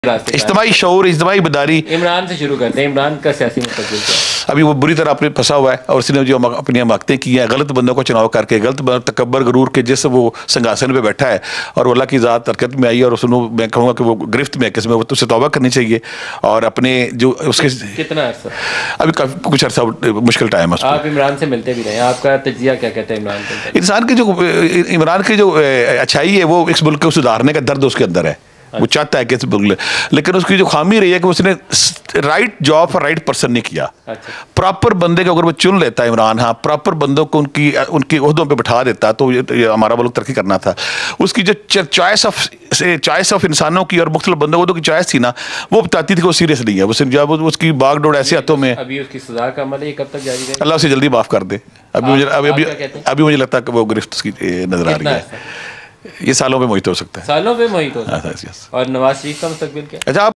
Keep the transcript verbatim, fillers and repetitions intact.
इज्तिमाई शऊर, इज्तिमाई बेदारी। इमरान से शुरू करते हैं। इमरान का सियासी मुस्तक़बिल क्या है? अभी वो बुरी तरह अपने फंसा हुआ है और उसने जो अपनी हमाकतें की हैं, गलत बंदों को चुनाव करके, गलत तकबर गरूर के जिस वो सिंहासन पे बैठा है और वो अल्लाह की ज़ात हरकत में आई और उसने, मैं कहूँगा कि वो गिरफ्त में है किस्म, वो तो उसे तौबा करनी चाहिए और अपने जो उसके कितना अर्सा अभी काफी कुछ अर्सा मुश्किल टाइम है। आप इमरान से मिलते भी रहे, आपका तजिया क्या कहते हैं इमरान के? इंसान की जो इमरान की जो अच्छाई है वो इस मुल्क को सुधारने का दर्द उसके अंदर है। वो चाहता है कि इस मुल्क, लेकिन उसकी जो खामी रही है कि उसने right job for right person नहीं किया। अच्छा। प्रॉपर बंदे को अगर वो चुन लेता है इमरान, हाँ प्रॉपर बंदों को उनकी उनकी ओहदों पे बिठा देता तो ये, ये हमारा मुल्क तरक्की करना था। उसकी जो चॉइस ऑफ चॉइस ऑफ इंसानों की और मुख्तलिफ बंदों को की चॉइस थी ना, वो बताती थी कि वो सीरियस नहीं है। वो जब उसकी बागडोर ऐसे हाथों में, अभी उसकी सजा का अमल है, कब तक जारी रहेगा? अल्लाह उसे जल्दी माफ कर दे। अभी मुझे अभी अभी अभी मुझे लगता है कि वो गिरफ्त उसकी नजर आ रही है। ये सालों पे मोहित हो सकता है, सालों पे मोहित हो सकता है। और नवाज शरीफ का मुस्तकबिल क्या? अच्छा।